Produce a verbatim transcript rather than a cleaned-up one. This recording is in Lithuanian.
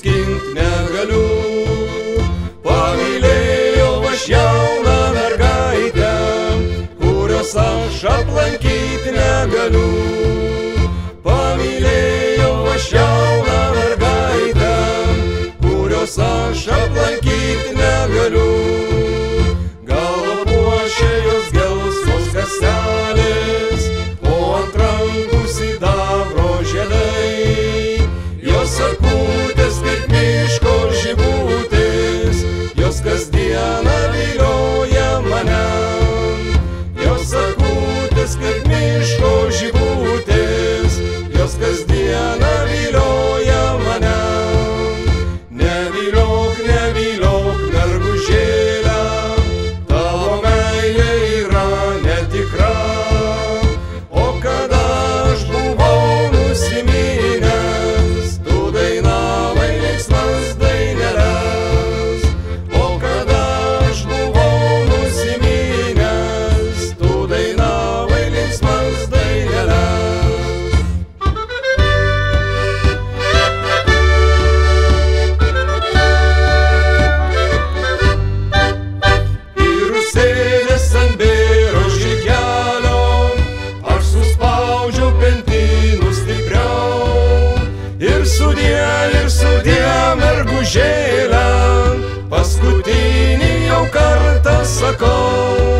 nuskint negaliu. Pamylėjau aš jauną mergaitę, kurios aš aplankyt negaliu. Pamylėjau aš jauną mergaitę, kurios aš aplankyt negaliu. Galva puošia jos gelsvos kąsnelės, o ant rankų sidabro žiedai. Jos akutės kaip miško žibutės, jos kasdieną vilioja mane. Jos akutės kaip miško žibutės, jos kasdieną vilioja mane. Neviliok, neviliok, mergužėle, tavo meilė yra netikra. O kada aš buvau nusiminęs, tu dainavai linksmas daineles. O kada aš buvau nusiminęs, tu dainavai linksmas daineles. Sėdęs ant bėro žirgelio, aš suspaudžiau pentinų stipriau. Ir sudie, ir sudie, mergužėle, paskutinį jau kartą sakau.